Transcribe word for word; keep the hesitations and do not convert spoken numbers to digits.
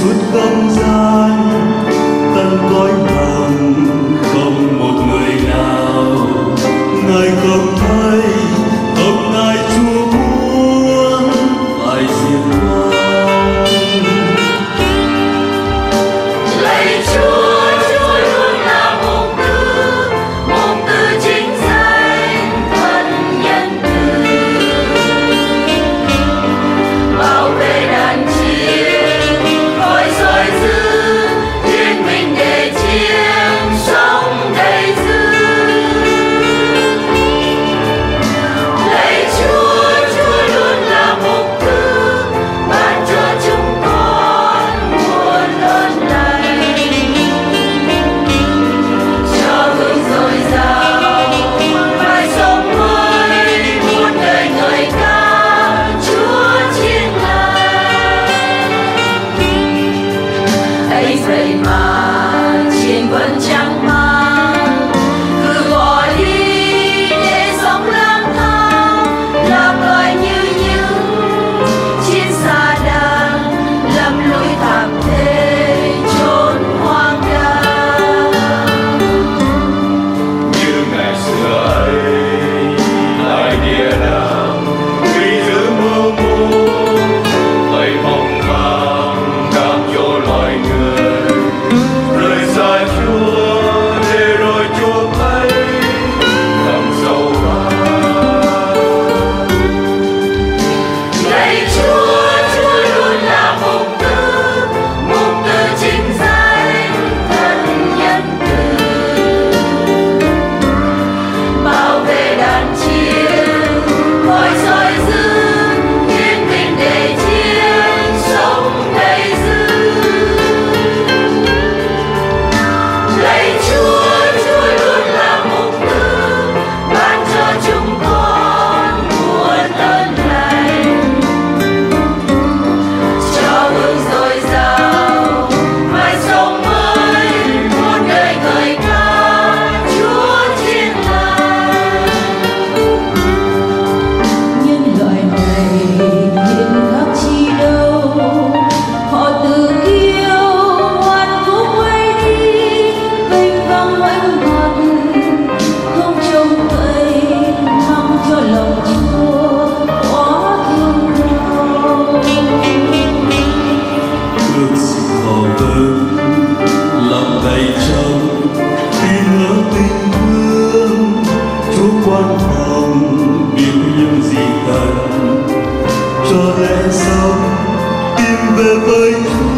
suốt không gian tận cõi lòng không một người nào ngài không thấy không ngài Chúa muốn phải diệt vong. Lạy Chúa, Chúa luôn là mục tư, mục tư chính danh thân nhân từ, bảo vệ đàn chiên khỏi soi dữ, thiên mình để chiên sống đầy dư. Lạy Chúa, Chúa luôn là mục tư, ban cho chúng con nguồn ơn lành, cho hương dồi dào mãi sống mới muôn đời ngợi ca Chúa chiên ngài. Ấy vậy mà chiên vẫn chẳng mang, cứ bỏ đi để sống lang thang, lạc loài như những chiên xa đàn, lầm lũi thảm thế chốn hoang đàng. Như ngày xưa ấy tại địa đàng vì giữ mưu mô vậy mong màng đam cho loài người rời xa Chúa để rồi Chúa thấy thầm sâu vắng. Lạy Chúa, Chúa luôn là mục tư, mục tư chính danh thân nhân từ, bảo vệ đàn chiên khỏi soi dữ, thiên mình để chiên sống đầy dư. Lạy Chúa, Chúa luôn là mục tư, ban cho chúng con nguồn ơn lành, cho hương dồi dào mãi sống mới muôn đời ngợi ca Chúa chiên ngài. Nhân loại này hiện khác chi đâu, họ tự kiêu oan cố quay đi, vênh vang oanh hoạt không trông thấy, mong cho lòng Chúa quá thương đau. Ước xin họ vâng lòng đầy trong tin ở tình thương Chúa quan phòng biết những gì cần cho lẽ sống tìm về với Chúa.